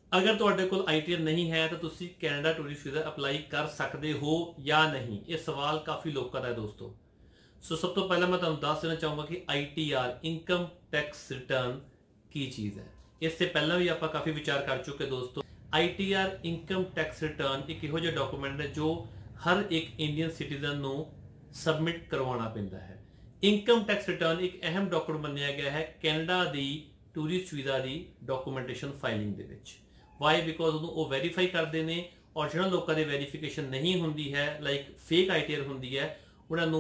अगर तुहाडे कोल ITR नहीं है तो तुसी कैनेडा टूरिस्ट वीज़ा अप्लाई कर सकते हो या नहीं, ये सवाल काफ़ी लोगों का है दोस्तों। सो सब तो पहले मैं तुहानू दस देना चाहूँगा कि ITR इनकम टैक्स रिटर्न की चीज़ है। इससे पहला भी आप काफ़ी विचार कर चुके दोस्तों। ITR इनकम टैक्स रिटर्न एक इहो जिहा डॉक्यूमेंट है जो हर एक इंडियन सिटीजन नू सबमिट करवाना पैंदा है। इनकम टैक्स रिटर्न एक अहम डॉक्यूमेंट मन्निया गया है कैनेडा दी टूरिस्ट वीज़ा दी डॉक्यूमेंटेशन फाइलिंग दे विच। वाई बिकॉज वो वेरीफाई करते हैं और जिन्होंने लोगों की वेरीफिकेशन नहीं होंगी है लाइक फेक ITR होंगी है उन्होंने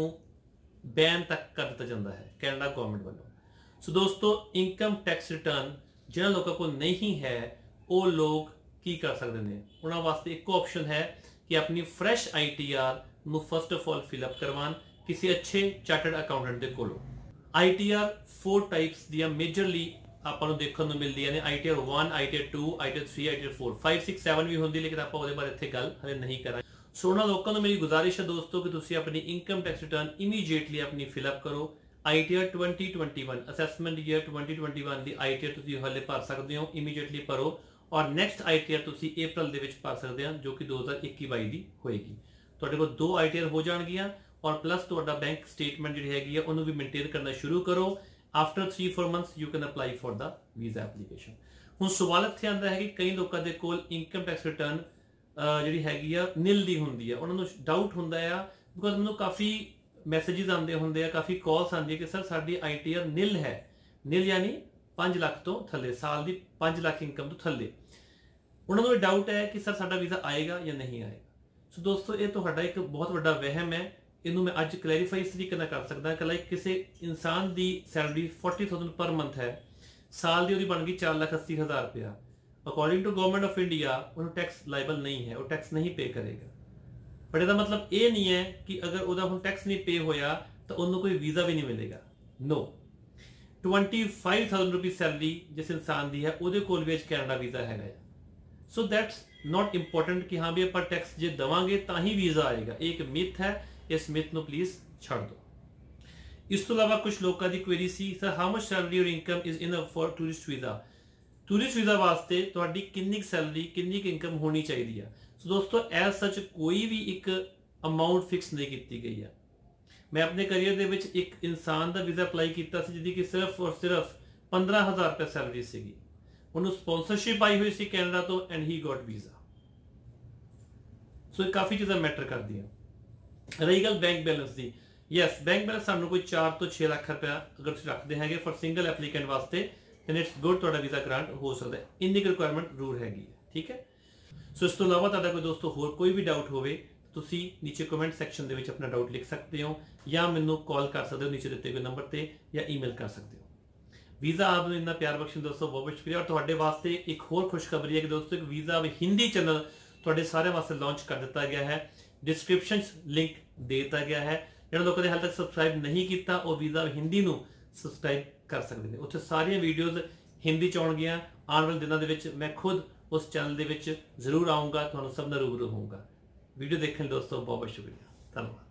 बैन तक कर दिता जाता है कैनेडा गवर्नमेंट वालों। सो दोस्तों इनकम टैक्स रिटर्न जिन्होंने लोगों को नहीं है वो लोग की कर सकते हैं। उन्होंने वास्ते एक ऑप्शन है कि अपनी फ्रैश ITR नू फर्स्ट ऑफ ऑल फिलअप करवान किसी अच्छे चार्टर्ड अकाउंटेंट के कोलों। ITR 4 टाइप्स दियां मेजरली ਆਪਾਂ ਨੂੰ ਦੇਖਣ ਨੂੰ ਮਿਲਦੀਆਂ ਨੇ ITR 1 ITR 2 ITR 3 ITR 4 5 6 7 ਵੀ ਹੁੰਦੀ ਲੇਕਿਨ ਆਪਾਂ ਉਹਦੇ ਬਾਰੇ ਇੱਥੇ ਗੱਲ ਹਲੇ ਨਹੀਂ ਕਰਾਂਗੇ। ਸੋ ਉਹਨਾਂ ਲੋਕਾਂ ਨੂੰ ਮੇਰੀ ਗੁਜ਼ਾਰਿਸ਼ ਹੈ ਦੋਸਤੋ ਕਿ ਤੁਸੀਂ ਆਪਣੀ ਇਨਕਮ ਟੈਕਸ ਰਿਟਰਨ ਇਮੀਡੀਏਟਲੀ ਆਪਣੀ ਫਿਲ ਅਪ ਕਰੋ। ITR 2021 ਅਸੈਸਮੈਂਟ ਈਅਰ 2021 ਦੀ ITR ਤੁਸੀਂ ਹਲੇ ਭਰ ਸਕਦੇ ਹੋ, ਇਮੀਡੀਏਟਲੀ ਭਰੋ ਔਰ ਨੈਕਸਟ ITR ਤੁਸੀਂ ਅਪ੍ਰੈਲ ਦੇ ਵਿੱਚ ਭਰ ਸਕਦੇ ਹੋ ਜੋ ਕਿ 2021-22 ਦੀ ਹੋਏਗੀ। ਤੁਹਾਡੇ ਕੋਲ 2 ITR ਹੋ ਜਾਣਗੀਆਂ ਔਰ ਪਲੱਸ ਤੁਹਾਡਾ ਬੈਂਕ ਸਟੇਟਮੈਂਟ ਜਿਹੜੀ ਹੈਗੀ ਆ ਉਹਨੂੰ ਵੀ ਮੇਨਟੇਨ ਕਰਨਾ ਸ਼ੁਰੂ ਕਰੋ। After 3-4 months you can apply for the visa application। ਹੁਣ ਸਵਾਲ ਇੱਥੇ ਆਉਂਦਾ ਹੈ ਕਿ ਕਈ ਲੋਕਾਂ ਦੇ ਕੋਲ ਇਨਕਮ ਟੈਕਸ ਰਿਟਰਨ ਜਿਹੜੀ ਹੈਗੀ ਆ ਨਿਲ ਦੀ ਹੁੰਦੀ ਆ, ਉਹਨਾਂ ਨੂੰ ਡਾਊਟ ਹੁੰਦਾ ਆ ਬਿਕੋਜ਼ ਮੈਨੂੰ ਕਾਫੀ ਮੈਸੇजेस ਆਉਂਦੇ ਹੁੰਦੇ ਆ, ਕਾਫੀ ਕਾਲਸ ਆਉਂਦੀਆਂ ਕਿ ਸਰ ਸਾਡੀ ITR ਨਿਲ ਹੈ। ਨਿਲ ਯਾਨੀ 5 ਲੱਖ ਤੋਂ ਥੱਲੇ, ਸਾਲ ਦੀ 5 ਲੱਖ ਇਨਕਮ ਤੋਂ ਥੱਲੇ। ਉਹਨਾਂ ਨੂੰ ਡਾਊਟ ਹੈ ਕਿ ਸਰ ਸਾਡਾ ਵੀਜ਼ਾ ਆਏਗਾ ਜਾਂ ਨਹੀਂ ਆਏਗਾ। ਸੋ ਦੋਸਤੋ ਇਹ ਤੁਹਾਡਾ ਇੱਕ ਬਹੁਤ ਵੱਡਾ ਵਹਿਮ ਹੈ। ਇਹਨੂੰ ਮੈਂ ਅੱਜ ਕਲੈਰੀਫਾਈ ਇਸ ਤਰੀਕੇ ਨਾਲ ਕਰ ਸਕਦਾ ਕਿ ਲਾਈਕ ਕਿਸੇ ਇਨਸਾਨ ਦੀ ਸੈਲਰੀ 40,000 ਪਰ ਮੰਥ ਹੈ, ਸਾਲ ਦੀ ਉਹਦੀ ਬਣ ਗਈ 4,80,000 ਰੁਪਇਆ। According to government of India ਉਹਨੂੰ ਟੈਕਸ ਲਾਇਬਲ ਨਹੀਂ ਹੈ, ਉਹ ਟੈਕਸ ਨਹੀਂ ਪੇ ਕਰੇਗਾ। ਪਰ ਇਹਦਾ ਮਤਲਬ ਇਹ ਨਹੀਂ ਹੈ ਕਿ ਅਗਰ ਉਹਦਾ ਹੁਣ ਟੈਕਸ ਨਹੀਂ ਪੇ ਹੋਇਆ ਤਾਂ ਉਹਨੂੰ ਕੋਈ ਵੀਜ਼ਾ ਵੀ ਨਹੀਂ ਮਿਲੇਗਾ। ਨੋ, 25,000 ਰੁਪਏ ਸੈਲਰੀ ਜਿਸ ਇਨਸਾਨ ਦੀ ਹੈ ਉਹਦੇ ਕੋਲ ਵੀ ਕੈਨੇਡਾ ਵੀਜ਼ਾ ਹੈਗਾ। ਸੋ ਦੈਟਸ ਨॉट ਇੰਪੋਰਟੈਂਟ ਕਿ ਹਾਂ ਵੀ ਆਪਾਂ ਟੈਕਸ ਜੇ ਦੇਵਾਂਗੇ ਤਾਂ ਹੀ ਵੀਜ਼ਾ ਆਏਗਾ। ਇਹ ਇੱਕ ਮਿਥ ਹੈ, इस मिथ ਨੂੰ प्लीज ਛੱਡ ਦਿਓ। ਇਸ ਤੋਂ ਇਲਾਵਾ ਕੁਝ ਲੋਕਾਂ ਦੀ ਕੁਐਰੀ ਸੀ sir how much salary or income is enough for tourist visa. Tourist visa ਵਾਸਤੇ ਤੁਹਾਡੀ ਕਿੰਨੀ ਸੈਲਰੀ ਕਿੰਨੀ ਇਨਕਮ ਹੋਣੀ ਚਾਹੀਦੀ ਆ। ਸੋ ਦੋਸਤੋ ਐਜ਼ ਸੱਚ ਕੋਈ ਵੀ ਇੱਕ ਅਮਾਉਂਟ ਫਿਕਸ ਨਹੀਂ ਕੀਤੀ ਗਈ ਆ। ਮੈਂ ਆਪਣੇ ਕੈਰੀਅਰ ਦੇ ਵਿੱਚ ਇੱਕ ਇਨਸਾਨ ਦਾ ਵੀਜ਼ਾ ਅਪਲਾਈ ਕੀਤਾ ਸੀ ਜਿਹਦੀ ਕਿ ਸਿਰਫ ਔਰ ਸਿਰਫ 15,000 ਰੁਪਏ ਸੈਲਰੀ ਸੀਗੀ। ਉਹਨੂੰ ਸਪਾਂਸਰਸ਼ਿਪ ਆਈ ਹੋਈ ਸੀ ਕੈਨੇਡਾ ਤੋਂ and he got visa. So ਇਹ ਕਾਫੀ ਚੀਜ਼ਾਂ ਮੈਟਰ ਕਰਦੀਆਂ। रही गल बैंक बैलेंस की, यस बैंक बैलेंस सानू कोई 4 ਤੋਂ 6 ਲੱਖ रुपया अगर तुसीं रखते हैं फॉर सिंगल एप्लीकेंट वास्ते दैन इट्स गुड, तुहाडा वीज़ा ग्रांट हो सकता है। इन्नी रिक्वायरमेंट जरूर हैगी है, ठीक है। सो इस तो इलावा तुहाडा कोई दोस्तों होर कोई भी डाउट होवे तुसीं नीचे कमेंट सैक्शन दे विच अपना डाउट लिख सकते हो या मैनू कॉल कर सकते हो नीचे दिते गए नंबर पर या ईमेल कर सकते हो। वीज़ा आपने इन्ना प्यार बख्शन दोस्तों बहुत बहुत शुक्रिया। और तुहाडे वास्ते एक होर खुशखबरी है कि दोस्तों एक वीज़ा हिंदी चैनल तुहाडे सारे वास्ते लॉन्च कर दिता गया है। डिस्क्रिप्शन लिंक दे दिता गया है। जिन्होंने लोगों ने हाल तक सबसक्राइब नहीं किया वो वीज़ा हिंदी नू सबसक्राइब कर सकते हैं। उत्थे सारियां वीडियोज़ हिंदी च आउणगियां। आने वाले दिनों के मैं खुद उस चैनल के जरूर आऊँगा, तुहानूं सब नाल रूबरू होऊंगा। वीडियो देखने दोस्तों बहुत बहुत शुक्रिया, धन्यवाद।